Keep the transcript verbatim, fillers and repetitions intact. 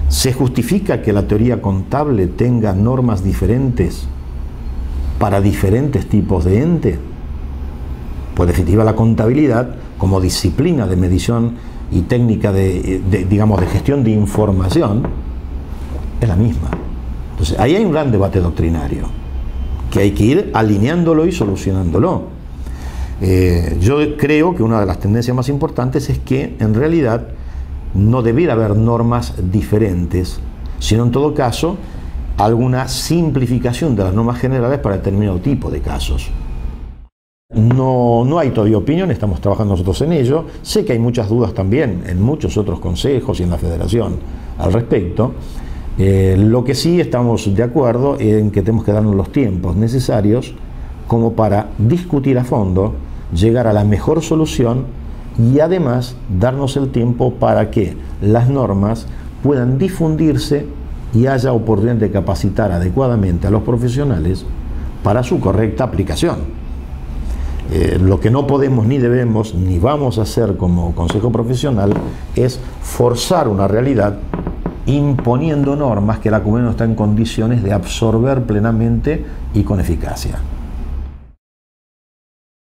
¿Se justifica que la teoría contable tenga normas diferentes para diferentes tipos de ente? Pues en definitiva la contabilidad como disciplina de medición y técnica de, de, digamos, de gestión de información es la misma. Entonces ahí hay un gran debate doctrinario que hay que ir alineándolo y solucionándolo. Eh, yo creo que una de las tendencias más importantes es que en realidad no debiera haber normas diferentes, sino en todo caso alguna simplificación de las normas generales para determinado tipo de casos. No, no hay todavía opinión, estamos trabajando nosotros en ello. Sé que hay muchas dudas también en muchos otros consejos y en la federación al respecto. Eh, lo que sí estamos de acuerdo en que tenemos que darnos los tiempos necesarios como para discutir a fondo, llegar a la mejor solución y además darnos el tiempo para que las normas puedan difundirse y haya oportunidad de capacitar adecuadamente a los profesionales para su correcta aplicación. Eh, lo que no podemos ni debemos ni vamos a hacer como consejo profesional es forzar una realidad imponiendo normas que la comunidad no está en condiciones de absorber plenamente y con eficacia.